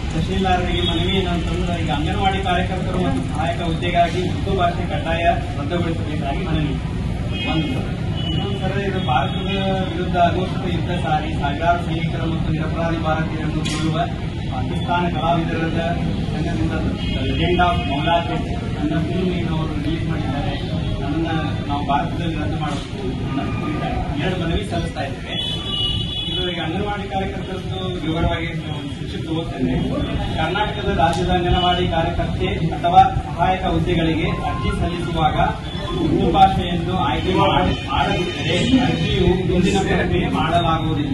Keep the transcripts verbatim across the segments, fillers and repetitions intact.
ತಹಶೀಲ್ದಾರರಿಗೆ ಮನವಿ ಏನಂತಂದ್ರೆ ಈಗ ಅಂಗನವಾಡಿ ಕಾರ್ಯಕರ್ತರು ಮತ್ತು ಸಹಾಯಕ ಹುದ್ದೆಗಾಗಿ ಉರ್ದು ಭಾಷೆ ಕಡ್ಡಾಯ ರದ್ದುಗೊಳಿಸಬೇಕಾಗಿ ಮನವಿ. ಒಂದು ಇನ್ನೊಂದು ಇದು ಭಾರತದ ವಿರುದ್ಧ ಅಘೋಷಿತ ಯುದ್ಧ ಸಾರಿ ಸಾವಿರಾರು ಸೈನಿಕರು ಮತ್ತು ನಿರಪರಾಧಿ ಭಾರತೀಯರನ್ನು ಕೊಲ್ಲುವ ಪಾಕಿಸ್ತಾನ ಕಲಾವಿದರ ಸಂಘದಿಂದ ಲೆಜೆಂಡ್ ಆಫ್ ಮೌಲಾ ಜಟ್ ಅನ್ನೋ ಫಿಲ್ಮ್ ಏನು ಅವರು ರಿಲೀಸ್ ಮಾಡಿದ್ದಾರೆ. ಅದನ್ನ ನಾವು ಭಾರತದಲ್ಲಿ ರದ್ದು ಮಾಡಬೇಕು ಎರಡು ಮನವಿ ಸಲ್ಲಿಸ್ತಾ ಇದ್ದೇವೆ. ಇದು ಈಗ ಅಂಗನವಾಡಿ ಕಾರ್ಯಕರ್ತರದ್ದು ವಿವರವಾಗಿ ಸಂಕ್ಷಿಪ್ತ ಓದ್ತೇನೆ. ಕರ್ನಾಟಕದ ರಾಜ್ಯದ ಅಂಗನವಾಡಿ ಕಾರ್ಯಕರ್ತೆ ಅಥವಾ ಸಹಾಯಕ ಹುದ್ದೆಗಳಿಗೆ ಅರ್ಜಿ ಸಲ್ಲಿಸುವಾಗ ಉರ್ದು ಭಾಷೆಯನ್ನು ಆಯ್ಕೆ ಮಾಡದಿದ್ದರೆ ಅರ್ಜಿಯು ಮುಂದಿನ ಪ್ರಕ್ರಿಯೆ ಮಾಡಲಾಗುವುದಿಲ್ಲ.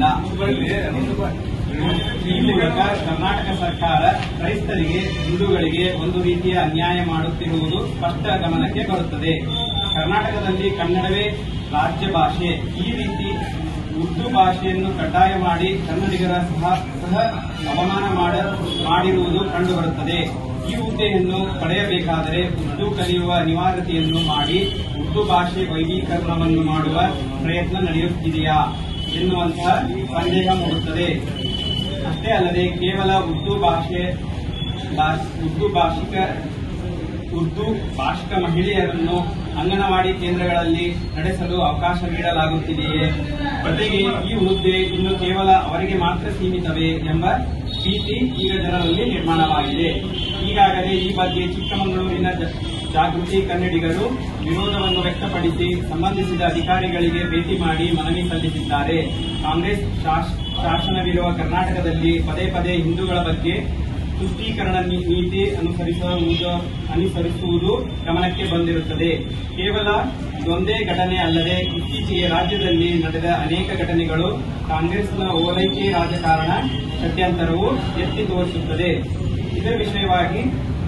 ಈ ಮೂಲಕ ಕರ್ನಾಟಕ ಸರ್ಕಾರ ಕ್ರೈಸ್ತರಿಗೆ ಹಿಂದೂಗಳಿಗೆ ಒಂದು ರೀತಿಯ ಅನ್ಯಾಯ ಮಾಡುತ್ತಿರುವುದು ಸ್ಪಷ್ಟ ಗಮನಕ್ಕೆ ಬರುತ್ತದೆ. ಕರ್ನಾಟಕದಲ್ಲಿ ಕನ್ನಡವೇ ರಾಜ್ಯ ಭಾಷೆ. ಈ ರೀತಿ ಉರ್ದು ಭಾಷೆಯನ್ನು ಕಡ್ಡಾಯ ಮಾಡಿ ಕನ್ನಡಿಗರ ಸಹ ಸಹ ಅವಮಾನ ಮಾಡಿರುವುದು ಕಂಡುಬರುತ್ತದೆ. ಈ ಹುದ್ದೆಯನ್ನು ಪಡೆಯಬೇಕಾದರೆ ಉರ್ದು ಕಲಿಯುವ ಅನಿವಾರ್ಯತೆಯನ್ನು ಮಾಡಿ ಉರ್ದು ಭಾಷೆ ವೈಭೀಕರಣವನ್ನು ಮಾಡುವ ಪ್ರಯತ್ನ ನಡೆಯುತ್ತಿದೆಯಾ ಎನ್ನುವಂತಹ ಸಂದೇಹ ಮೂಡುತ್ತದೆ. ಅಷ್ಟೇ ಅಲ್ಲದೆ ಕೇವಲ ಉರ್ದು ಭಾಷೆ ಉರ್ದು ಭಾಷಿಕ ಉರ್ದು ಭಾಷಿಕ ಮಹಿಳೆಯರನ್ನು ಅಂಗನವಾಡಿ ಕೇಂದ್ರಗಳಲ್ಲಿ ನಡೆಸಲು ಅವಕಾಶ ನೀಡಲಾಗುತ್ತಿದೆಯೇ? ಜೊತೆಗೆ ಈ ಹುದ್ದೆ ಇನ್ನು ಕೇವಲ ಅವರಿಗೆ ಮಾತ್ರ ಸೀಮಿತವೇ ಎಂಬ ಭೀತಿ ಈಗ ಜನರಲ್ಲಿ ನಿರ್ಮಾಣವಾಗಿದೆ. ಈಗಾಗಲೇ ಈ ಬಗ್ಗೆ ಚಿಕ್ಕಮಗಳೂರಿನ ಜಾಗೃತಿ ಕನ್ನಡಿಗರು ವಿರೋಧವನ್ನು ವ್ಯಕ್ತಪಡಿಸಿ ಸಂಬಂಧಿಸಿದ ಅಧಿಕಾರಿಗಳಿಗೆ ಭೇಟಿ ಮಾಡಿ ಮನವಿ ಸಲ್ಲಿಸಿದ್ದಾರೆ. ಕಾಂಗ್ರೆಸ್ ಶಾಸನವಿರುವ ಕರ್ನಾಟಕದಲ್ಲಿ ಪದೇ ಪದೇ ಹಿಂದೂಗಳ ಬಗ್ಗೆ ತುಷ್ಟೀಕರಣ ನೀತಿ ಅನುಸರಿಸುವುದು ಅನುಸರಿಸುವುದು ಗಮನಕ್ಕೆ ಬಂದಿರುತ್ತದೆ. ಕೇವಲ ಇದೊಂದೇ ಘಟನೆ ಅಲ್ಲದೆ ಇತ್ತೀಚೆಗೆ ರಾಜ್ಯದಲ್ಲಿ ನಡೆದ ಅನೇಕ ಘಟನೆಗಳು ಕಾಂಗ್ರೆಸ್ನ ಓಲೈಕೆ ರಾಜಕಾರಣ ಷಡ್ಯಂತರವು ಎತ್ತಿ ತೋರಿಸುತ್ತದೆ. ಇದರ ವಿಷಯವಾಗಿ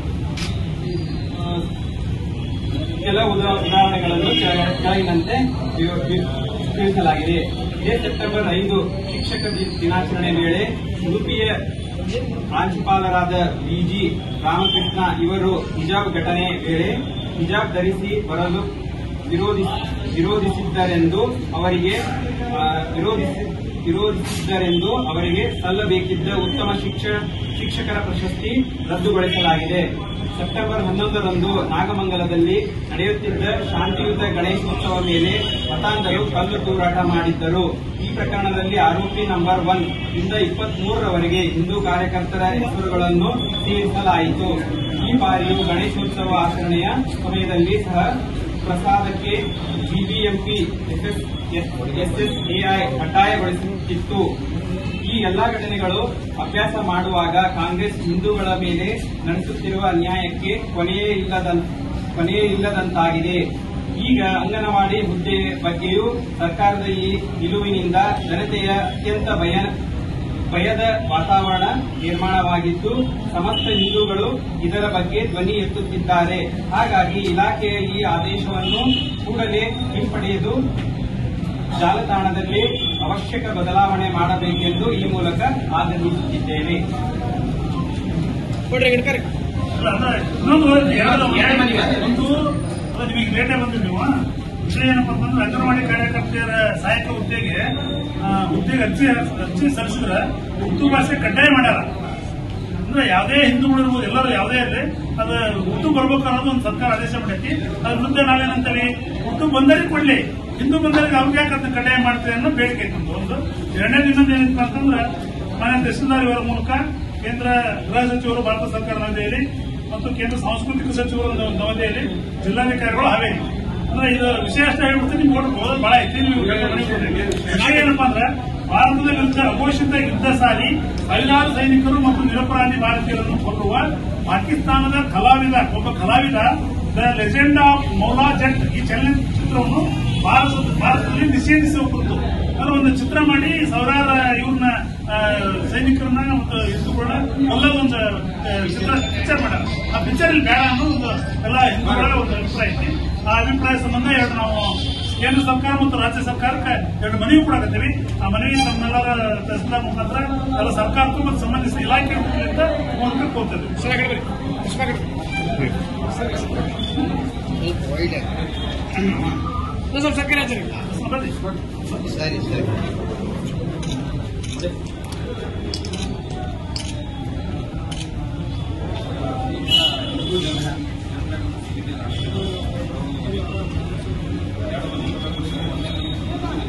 ಕೆಲವು ಉದಾಹರಣೆಗಳನ್ನು ಕೆಳಗಿನಂತೆ ತಿಳಿಸಲಾಗಿದೆ. ಇದೇ ಸೆಪ್ಟೆಂಬರ್ ಐದು ಶಿಕ್ಷಕ ದಿನಾಚರಣೆ ವೇಳೆ ಉಡುಪಿಯ ಪ್ರಾಂಶುಪಾಲರಾದ ವಿಜಿ ರಾಮಕೃಷ್ಣ ಇವರು ಹಿಜಾಬ್ ಘಟನೆ ವೇಳೆ ಹಿಜಾಬ್ ಧರಿಸಿ ಬರಲು ವಿರೋಧಿಸಿದ್ದರೆಂದು ಅವರಿಗೆ ವಿರೋಧಿಸಿದ್ದರೆಂದು ಅವರಿಗೆ ಸಲ್ಲಬೇಕಿದ್ದ ಉತ್ತಮ ಶಿಕ್ಷಕರ ಪ್ರಶಸ್ತಿ ರದ್ದುಗೊಳಿಸಲಾಗಿದೆ. ಸೆಪ್ಟೆಂಬರ್ ಹನ್ನೊಂದರಂದು ನಾಗಮಂಗಲದಲ್ಲಿ ನಡೆಯುತ್ತಿದ್ದ ಶಾಂತಿಯುತ ಗಣೇಶೋತ್ಸವ ಮೇಲೆ ಮತಾಂಧರು ಕಲ್ಲು ತೂರಾಟ ಮಾಡಿದ್ದರು. ಈ ಪ್ರಕರಣದಲ್ಲಿ ಆರೋಪಿ ನಂಬರ್ ಒನ್ ಇಂದ ಇಪ್ಪತ್ಮೂರರವರೆಗೆ ಹಿಂದೂ ಕಾರ್ಯಕರ್ತರ ಹೆಸರುಗಳನ್ನು ಸೇರಿಸಲಾಯಿತು. ಈ ಬಾರಿಯೂ ಗಣೇಶೋತ್ಸವ ಆಚರಣೆಯ ಸಮಯದಲ್ಲಿ ಸಹ ಪ್ರಸಾದಕ್ಕೆ ಬಿಬಿಎಂಪಿ ಎಸ್ಎಸ್ಎಐ ಕಡ್ಡಾಯಗೊಳಿಸುತ್ತಿತ್ತು. ಈ ಎಲ್ಲಾ ಘಟನೆಗಳು ಅಭ್ಯಾಸ ಮಾಡುವಾಗ ಕಾಂಗ್ರೆಸ್ ಹಿಂದೂಗಳ ಮೇಲೆ ನಡೆಸುತ್ತಿರುವ ಅನ್ಯಾಯಕ್ಕೆ ಕೊನೆಯೇ ಕೊನೆಯೇ ಇಲ್ಲದಂತಾಗಿದೆ. ಈಗ ಅಂಗನವಾಡಿ ಹುದ್ದೆ ಬಗ್ಗೆಯೂ ಸರ್ಕಾರದ ಈ ನಿಲುವಿನಿಂದ ಜನತೆಯ ಅತ್ಯಂತ ಭಯ ಭಯದ ವಾತಾವರಣ ನಿರ್ಮಾಣವಾಗಿದ್ದು ಸಮಸ್ತ ಹಿಂದೂಗಳು ಇದರ ಬಗ್ಗೆ ಧ್ವನಿ ಎತ್ತುತ್ತಿದ್ದಾರೆ. ಹಾಗಾಗಿ ಇಲಾಖೆಯ ಈ ಆದೇಶವನ್ನು ಕೂಡಲೇ ಹಿಂಪಡೆಯಲು ಜಾಲತಾಣದಲ್ಲಿ ಅವಶ್ಯಕ ಬದಲಾವಣೆ ಮಾಡಬೇಕೆಂದು ಈ ಮೂಲಕ ಆಗ್ರಹಿಸುತ್ತಿದ್ದೇವೆ. ನಿಮಗೆ ಲೇಟೇ ಬಂದ್ರಿ ನೀವು ವಿಷಯ ಏನಪ್ಪ ಅಂತಂದ್ರೆ ಅಂಗನವಾಡಿ ಕಾರ್ಯಕರ್ತೆಯರ ಸಹಾಯಕ ಹುದ್ದೆಗೆ ಹುದ್ದೆಗೆ ಅರ್ಜಿ ಅರ್ಜಿ ಸಲ್ಲಿಸಿದ್ರೆ ಉರ್ದು ಭಾಷೆ ಕಡ್ಡಾಯ ಮಾಡ್ಯಾರ. ಅಂದ್ರೆ ಯಾವುದೇ ಹಿಂದೂಗಳು ಇರ್ಬೋದು, ಎಲ್ಲರೂ ಯಾವುದೇ ಇರಲಿ ಅದು ಉರ್ದು ಬರ್ಬೇಕು ಅನ್ನೋದು ಒಂದು ಸರ್ಕಾರ ಆದೇಶ ಮಾಡೈತಿ. ಅದ್ರ ವಿರುದ್ಧ ನಾವೇನಂತೀವಿ, ಉರ್ದು ಬಂದರಿಗೆ ಕೊಡ್ಲಿ, ಹಿಂದೂ ಬಂದರಿಗೆ ಅವ್ರಿಗೆ ಯಾಕೆ ಅದನ್ನ ಕಡ್ಡಾಯ ಮಾಡ್ತೀವಿ ಅನ್ನೋ ಬೇಡಿಕೆ ಇತ್ತು. ಒಂದು ಎರಡನೇ ಇನ್ನೊಂದು ಏನಿತ್ತು ಅಂತಂದ್ರೆ ಮಾನ್ಯ ತಹಶೀಲ್ದಾರ್ ಇವರ ಮೂಲಕ ಕೇಂದ್ರ ಗೃಹ ಸಚಿವರು ಭಾರತ ಸರ್ಕಾರ ನವದೆಹಲಿ ಮತ್ತು ಕೇಂದ್ರ ಸಾಂಸ್ಕೃತಿಕ ಸಚಿವರು ನವದೆಹಲಿ, ಜಿಲ್ಲಾಧಿಕಾರಿಗಳು ಹಾವೇರಿ. ಅಂದ್ರೆ ಇದು ವಿಷಯ ಅಷ್ಟೇ ಹೇಳ್ಬಿಡ್ತೀನಿ, ನಿಮ್ಗೆ ಓದೋದು ಬಹಳ ಐತಿ. ವಿಷಯ ಏನಪ್ಪಾ ಅಂದ್ರೆ ಭಾರತದ ವಿರುದ್ಧ ಅಘೋಷಿತ ಯುದ್ಧ ಸಾರಿ ಸಾವಿರಾರು ಸೈನಿಕರು ಮತ್ತು ನಿರಪರಾಧಿ ಭಾರತೀಯರನ್ನು ಕೊಲ್ಲುವ ಪಾಕಿಸ್ತಾನದ ಕಲಾವಿದ ಒಬ್ಬ ಕಲಾವಿದ the legend of Maula Jatt ಈ ಚಲನಚಿತ್ರವನ್ನು ಭಾರತ ಭಾರತದಲ್ಲಿ ನಿಷೇಧಿಸುವ ಕುರಿತು ಅವರು ಒಂದು ಚಿತ್ರ ಮಾಡಿ ಸಾವಿರಾರು ಇವ್ರನ್ನ ಸೈನಿಕರನ್ನ ಮತ್ತು ಹಿಂದೂಗಳನ್ನ ಕೊಲ್ಲೋದೊಂದು ಚಿತ್ರ ಪಿಕ್ಚರ್ ಮಾಡ್ಯಾರ. ಆ ಪಿಕ್ಚರ್ ಇಲ್ಲಿ ಬೇಡ ಅನ್ನೋ ಒಂದು ಎಲ್ಲ ಹಿಂದೂಗಳ ಒಂದು ಅಭಿಪ್ರಾಯ ಐತಿ. ಆ ಅಭಿಪ್ರಾಯ ಸಂಬಂಧ ಎರಡು ನಾವು ಕೇಂದ್ರ ಸರ್ಕಾರ ಮತ್ತು ರಾಜ್ಯ ಸರ್ಕಾರಕ್ಕೆ ಎರಡು ಮನವಿ ಕೊಡಾಕತ್ತೀವಿ. ಆ ಮನವಿ ನಮ್ಮೆಲ್ಲರ ತಹಸೀಲ್ದಾರ್ ಮುಖಾಂತರ ಎಲ್ಲ ಸರ್ಕಾರಕ್ಕೂ ಮತ್ತು ಸಂಬಂಧಿಸಿದ ಇಲಾಖೆ ಮುಖಾಂತರ ಮೂಲಕ ಕೋರ್ತೇವೆ. ಸರಿ ಸರಿ ಗಮನ